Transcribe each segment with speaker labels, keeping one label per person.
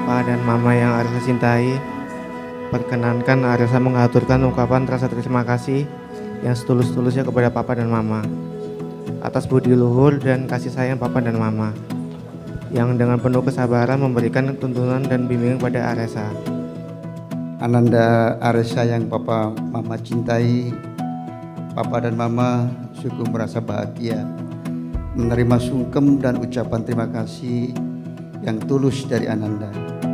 Speaker 1: Papa dan Mama yang Arisa cintai, perkenankan Arisa mengaturkan ungkapan rasa terima kasih yang setulus-tulusnya kepada Papa dan Mama atas budi luhur dan kasih sayang Papa dan Mama yang dengan penuh kesabaran memberikan tuntunan dan bimbingan pada Arisa.
Speaker 2: Ananda Arisa yang Papa Mama cintai, Papa dan Mama sungguh merasa bahagia menerima sungkem dan ucapan terima kasih yang tulus dari Ananda.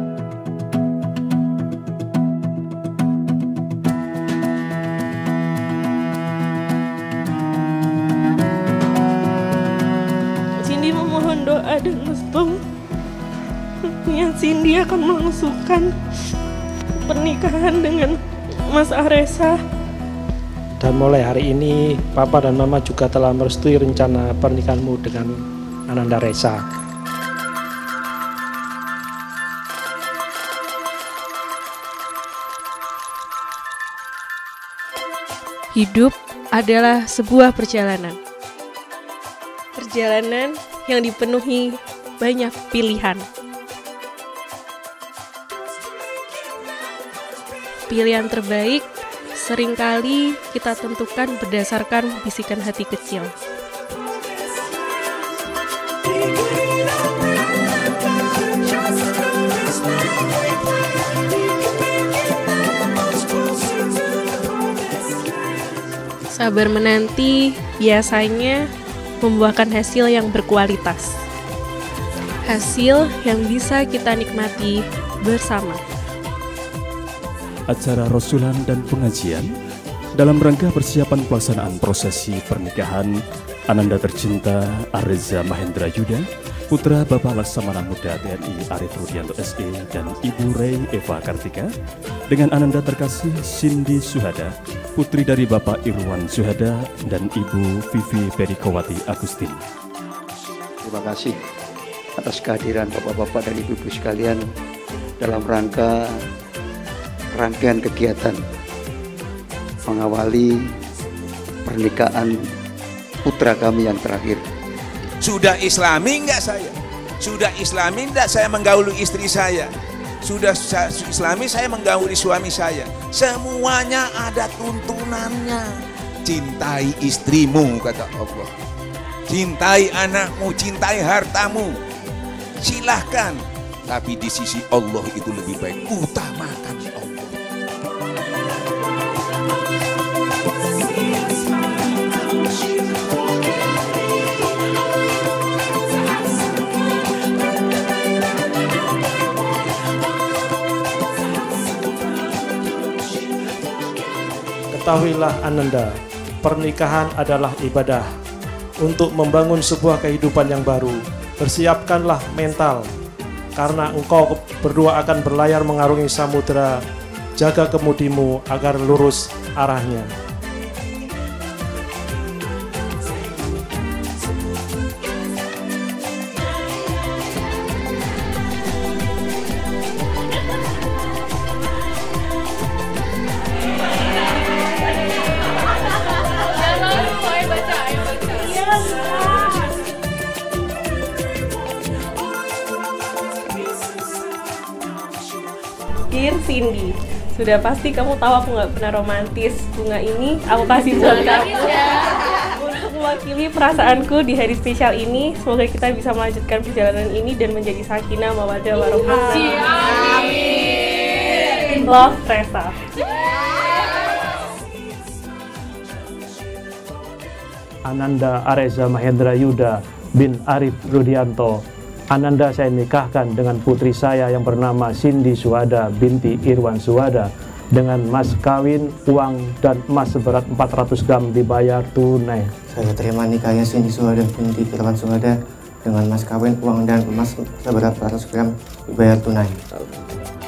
Speaker 3: Cindy memohon doa dan restu yang Cindy akan melangsungkan pernikahan dengan Mas Arisa.
Speaker 4: Dan mulai hari ini, Papa dan Mama juga telah merestui rencana pernikahanmu dengan Ananda Resa.
Speaker 3: Hidup adalah sebuah perjalanan. Perjalanan yang dipenuhi banyak pilihan. Pilihan terbaik seringkali kita tentukan berdasarkan bisikan hati kecil. Sabar menanti biasanya membuahkan hasil yang berkualitas. Hasil yang bisa kita nikmati bersama.
Speaker 5: Acara rasulan dan pengajian dalam rangka persiapan pelaksanaan prosesi pernikahan Ananda tercinta Arisa Mahendra Yuda, putra Bapak Laksamana Muda TNI Arif Rudianto SE dan Ibu Rey Eva Kartika, dengan Ananda terkasih Cindy Suhada, putri dari Bapak Irwan Suhada dan Ibu Vivi Perikowati Agustin.
Speaker 2: Terima kasih atas kehadiran Bapak-Bapak dan Ibu-Ibu sekalian dalam rangkaian kegiatan mengawali pernikahan putra kami yang terakhir.
Speaker 6: Sudah islami enggak saya? Sudah islami enggak saya menggauli istri saya? Sudah islami saya menggauli suami saya? Semuanya ada tuntunannya. Cintai istrimu, kata Allah. Cintai anakmu, cintai hartamu. Silahkan. Tapi di sisi Allah itu lebih baik. Utamakan Allah.
Speaker 4: Ketahuilah Ananda, pernikahan adalah ibadah. Untuk membangun sebuah kehidupan yang baru, persiapkanlah mental. Karena engkau berdua akan berlayar mengarungi samudera, jaga kemudimu agar lurus arahnya.
Speaker 3: Dear Cindy, sudah pasti kamu tahu aku nggak pernah romantis. Bunga ini aku kasih buat kamu untuk mewakili perasaanku di hari spesial ini. Semoga kita bisa melanjutkan perjalanan ini dan menjadi sakinah mawaddah warahmah. Amin. Love, Resa.
Speaker 4: Ananda Arisa Mahendra Yuda bin Arif Rudianto. Ananda saya nikahkan dengan putri saya yang bernama Cindy Suhada binti Irwan Suhada dengan mas kawin, uang, dan emas seberat 400 gram dibayar tunai.
Speaker 1: Saya terima nikahnya Cindy Suhada binti Irwan Suhada dengan mas kawin, uang, dan emas seberat 400 gram dibayar tunai.